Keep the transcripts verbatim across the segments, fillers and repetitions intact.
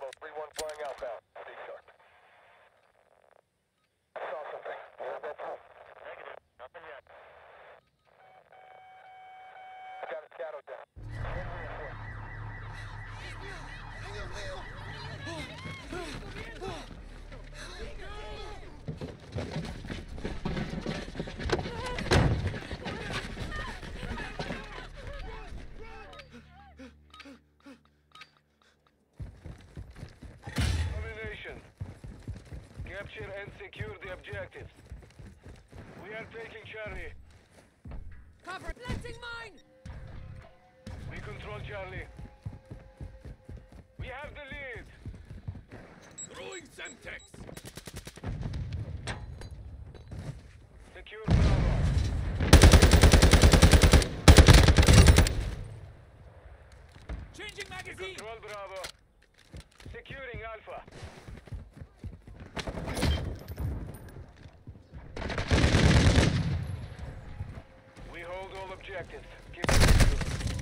Bravo, three one flying outbound. Stay sharp. Saw something. Yeah, that's all. Negative. Nothing yet. Got a scatter down. And reinforced. Capture and secure the objectives. We are taking Charlie. Cover! Planting mine! We control Charlie. We have the lead. Throwing Semtex. Secure Bravo. Changing We magazine. control Bravo. Securing Alpha. We hold all objectives. Keep it secure.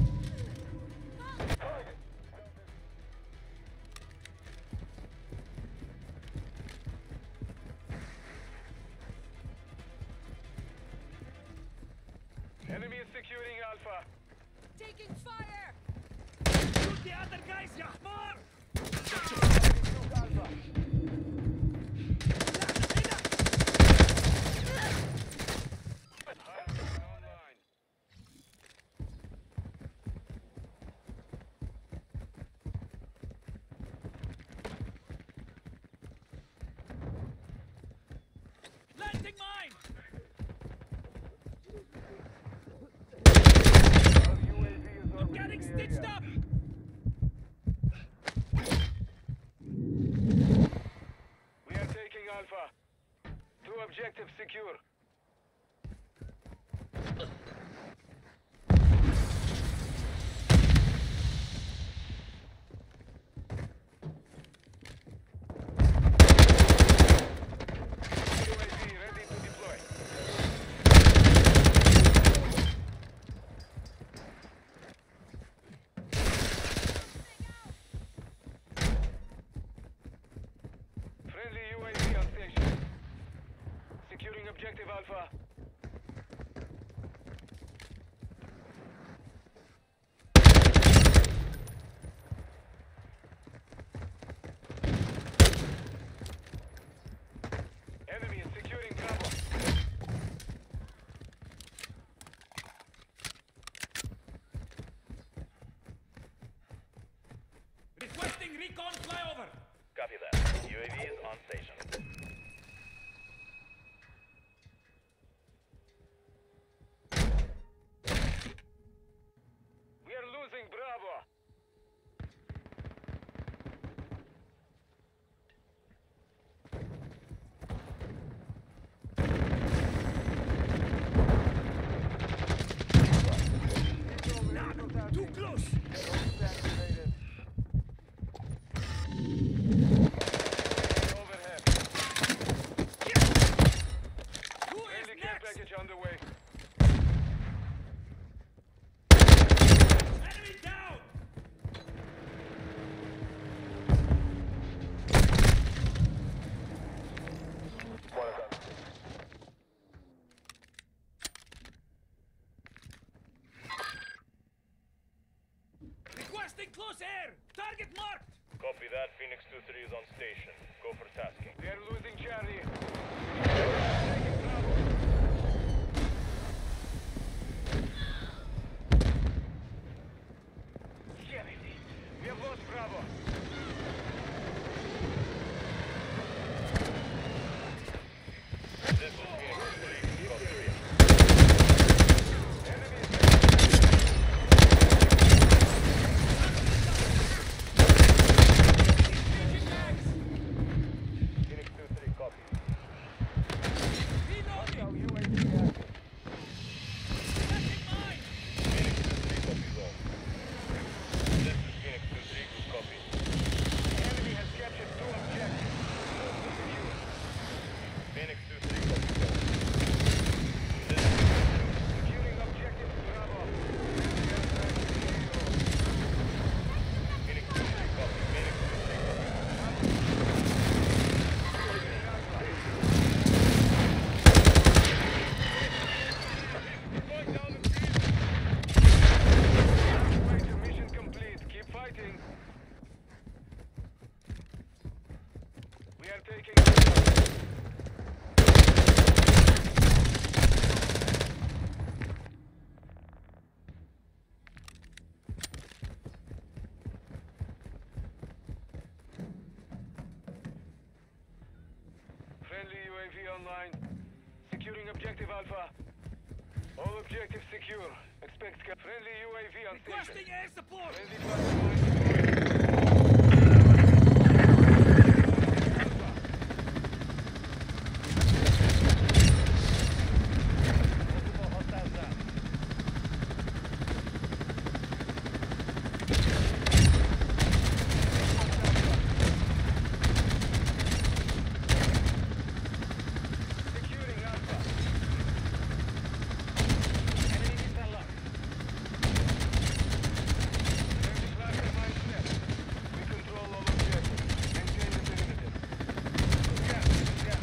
Enemy is securing Alpha. Taking fire! Shoot the other guys, Yahmar! Alpha. Online. Planting mine! Our U A V is I'm orbiting getting the stitched area. up! We are taking Alpha. Two objectives secure. U A V ready to deploy. Friendly U A V on station. Securing objective Alpha. Enemy is securing Bravo. Requesting recon flyover! Copy that. U A V is on station. We are losing Bravo. Too close! Overhead. Who is Friendly care next? package underway. Enemy down! One of them. Requesting close air! Target marked! Copy that. Phoenix two three is on station. Go for tasking. We are losing Charlie. Taking Bravo. Damn it. We have lost Bravo. This is Phoenix two three. Copy. Enemy is Changing mags! Phoenix two three, copy. V online. Securing objective Alpha. All objectives secure. Expect ca- friendly U A V on station. Requesting air support! Friendly flight line deployed. Multiple hostiles down. Securing Alpha. Enemy missile locked. Friendly flight line set. We control all objectives. Maintain the perimeter. Gas, gas.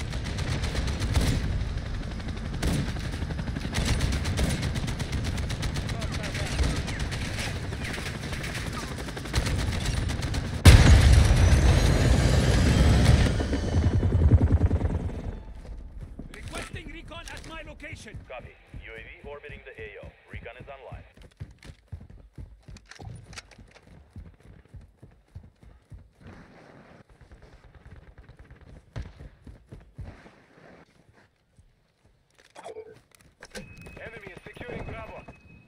Requesting recon at my location! Copy. U A V orbiting the A O. Recon is online. Enemy is securing Bravo.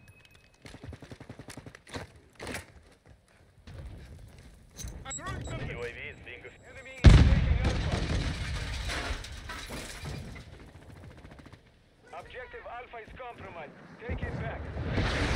The U A V is being Enemy is taking Alpha. Objective Alpha is compromised. Take it back.